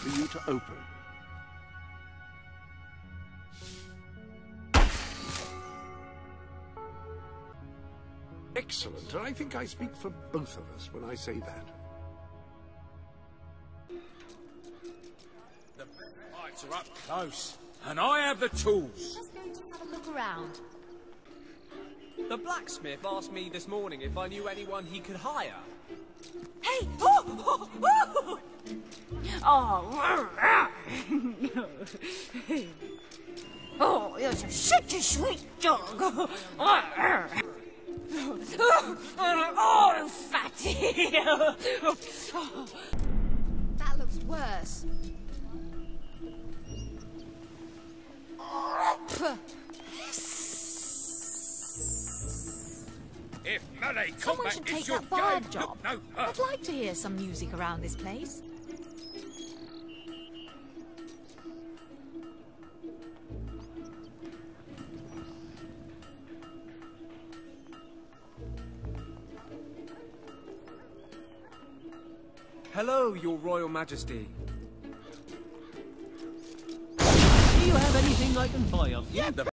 for you to open. Excellent, and I think I speak for both of us when I say that. The fights are up close, and I have the tools. Just going to have a look around. The blacksmith asked me this morning if I knew anyone he could hire. Hey! Oh! Oh! Oh! Oh, you're such a sweet dog. Oh, fatty! That looks worse. If melee Someone combat should is take your that bard game, job. look no I'd further. like to hear some music around this place. Hello, Your Royal Majesty. Do you have anything I can buy off you? Yeah, the